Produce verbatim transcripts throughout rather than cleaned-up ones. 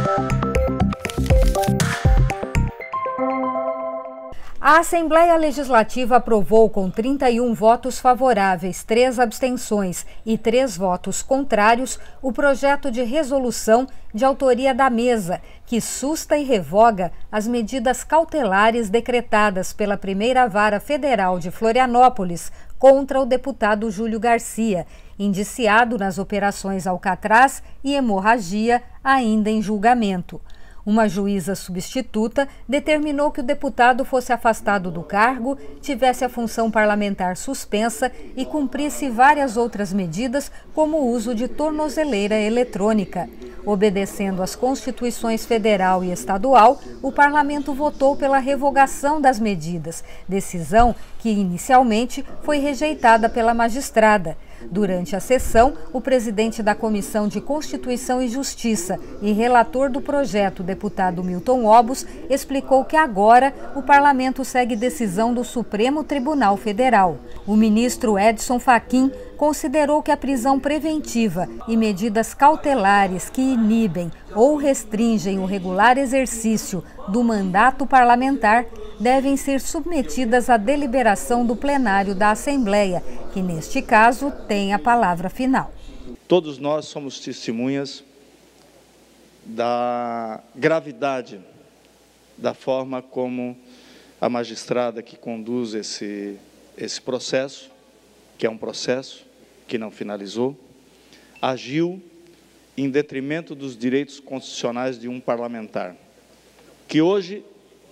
A Assembleia Legislativa aprovou com trinta e um votos favoráveis, três abstenções e três votos contrários o projeto de resolução de autoria da mesa, que susta e revoga as medidas cautelares decretadas pela Primeira Vara Federal de Florianópolis contra o deputado Júlio Garcia, indiciado nas operações Alcatraz e hemorragia, ainda em julgamento. Uma juíza substituta determinou que o deputado fosse afastado do cargo, tivesse a função parlamentar suspensa e cumprisse várias outras medidas, como o uso de tornozeleira eletrônica. Obedecendo às Constituições Federal e Estadual, o parlamento votou pela revogação das medidas, decisão que inicialmente foi rejeitada pela magistrada. Durante a sessão, o presidente da Comissão de Constituição e Justiça e relator do projeto, deputado Milton Obos, explicou que agora o parlamento segue decisão do Supremo Tribunal Federal. O ministro Edson Fachin considerou que a prisão preventiva e medidas cautelares que inibem ou restringem o regular exercício do mandato parlamentar devem ser submetidas à deliberação do plenário da Assembleia, que neste caso tem a palavra final. Todos nós somos testemunhas da gravidade da forma como a magistrada que conduz esse, esse processo, que é um processo que não finalizou, agiu em detrimento dos direitos constitucionais de um parlamentar, que hoje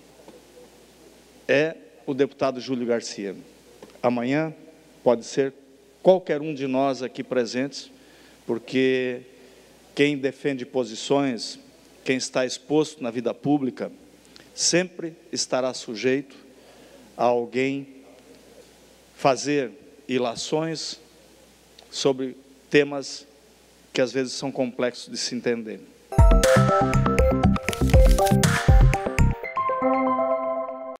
é o deputado Júlio Garcia. Amanhã pode ser qualquer um de nós aqui presentes, porque quem defende posições, quem está exposto na vida pública, sempre estará sujeito a alguém fazer ilações sobre temas que às vezes são complexos de se entender.